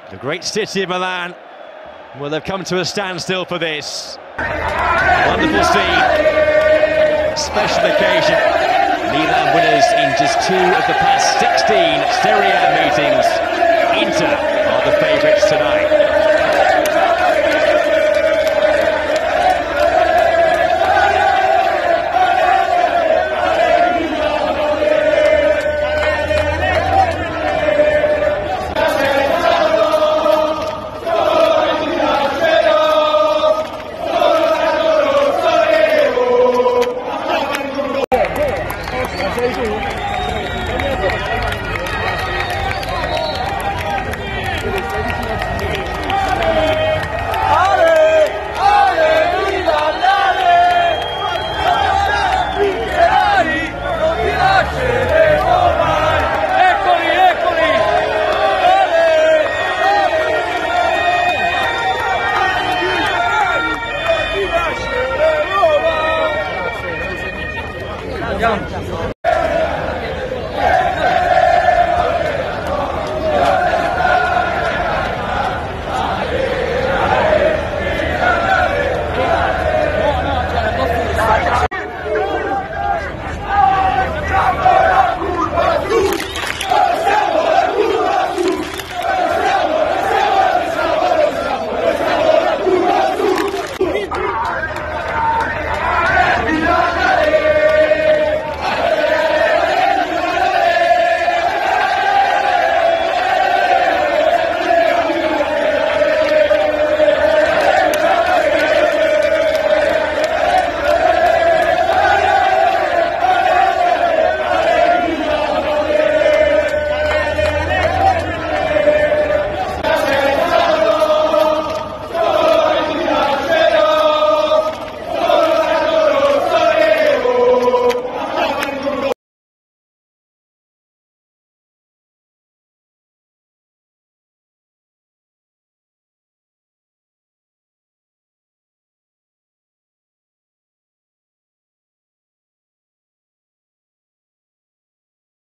The great city of Milan, well, they've come to a standstill for this. Wonderful scene, special occasion. Milan winners in just 2 of the past 16 Serie A meetings. Inter are the favourites tonight.